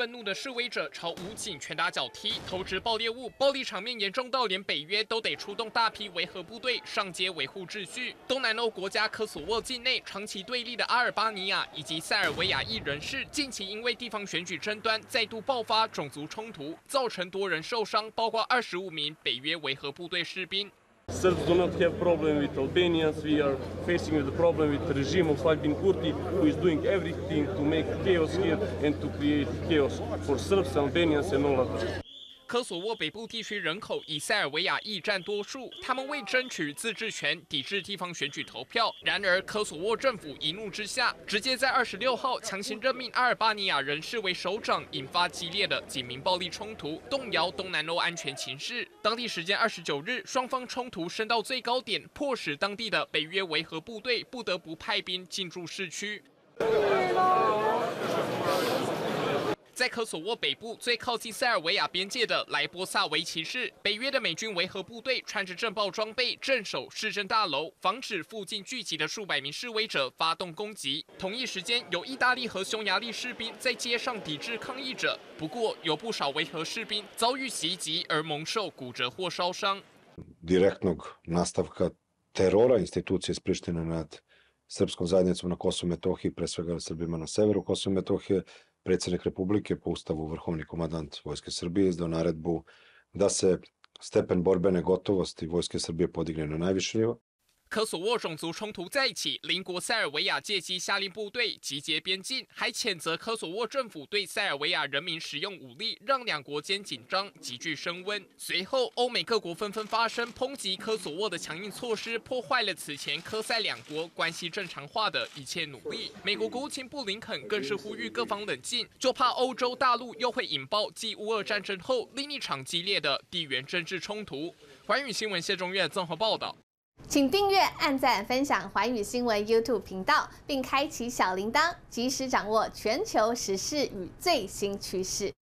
愤怒的示威者朝武警拳打脚踢，投掷爆裂物，暴力场面严重到连北约都得出动大批维和部队上街维护秩序。东南欧国家科索沃境内长期对立的阿尔巴尼亚以及塞尔维亚裔人士，近期因为地方选举争端再度爆发种族冲突，造成多人受伤，包括25名北约维和部队士兵。 Serbs do not have problem with Albanians. We are facing the problem with the regime of Albin Kurti, who is doing everything to make chaos here and to create chaos for Serbs, Albanians, and all others. 科索沃北部地区人口以塞尔维亚裔占多数，他们为争取自治权，抵制地方选举投票。然而，科索沃政府一怒之下，直接在26号强行任命阿尔巴尼亚人士为首长，引发激烈的警民暴力冲突，动摇东南欧安全情势。当地时间29日，双方冲突升到最高点，迫使当地的北约维和部队不得不派兵进驻市区。 在科索沃北部最靠近塞尔维亚边界的莱波萨维奇市，北约的美军维和部队穿着震爆装备镇守市政大楼，防止附近聚集的数百名示威者发动攻击。同一时间，有意大利和匈牙利士兵在街上抵制抗议者，不过有不少维和士兵遭遇袭击而蒙受骨折或烧伤。 Direktnog nastavka terora institucije iz Prištine nad srpskom zajednicom na Kosovu i Metohiji, pre svega Srbima na severu Kosova i Metohije. Predsjednik Republike po ustavu vrhovni komandant Vojske Srbije izdao naredbu da se stepen borbene gotovosti Vojske Srbije podigne na najviši nivo. 科索沃种族冲突再起，邻国塞尔维亚借机下令部队集结边境，还谴责科索沃政府对塞尔维亚人民使用武力，让两国间紧张急剧升温。随后，欧美各国纷纷发声抨击科索沃的强硬措施，破坏了此前科塞两国关系正常化的一切努力。美国国务卿布林肯更是呼吁各方冷静，就怕欧洲大陆又会引爆继乌俄战争后另一场激烈的地缘政治冲突。寰宇新闻谢中岳综合报道。 请订阅、按赞、分享寰宇新闻 YouTube 频道，并开启小铃铛，及时掌握全球时事与最新趋势。